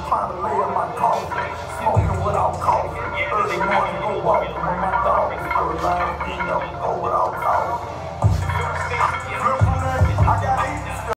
trying to lay in my coffin, smoking without coffee. Early morning, go walking with my